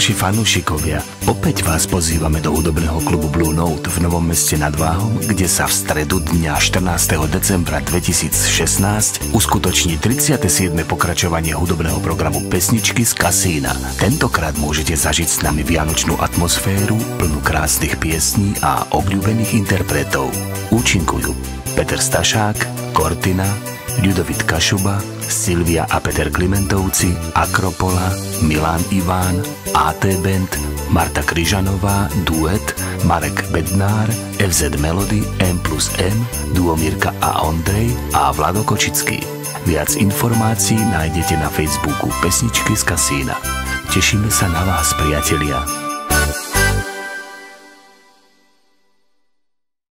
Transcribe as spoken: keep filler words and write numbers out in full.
naši fanúšikovia, opäť vás pozývame do hudobného klubu Blue Note v Novom Meste nad Váhom, kde sa v stredu dňa štrnásteho decembra dvetisícšestnásť uskutoční tridsiate siedme pokračovanie hudobného programu Pesničky z kasína. Tentokrát môžete zažiť s nami vianočnú atmosféru, plnú krásnych piesní a obľúbených interpretov. Účinkujú Peter Stašák, Cortina, Ľudovít Kašuba, Silvia a Peter Klimentovci, Akropola, Milan Iván, á té Band, Marta Kryžanová, Duet, Marek Bednár, ef zet Melody, M plus M, Duo Mirka a Ondrej a Vlado Kočický. Viac informácií nájdete na Facebooku Pesničky z kasína. Tešíme sa na vás, priatelia.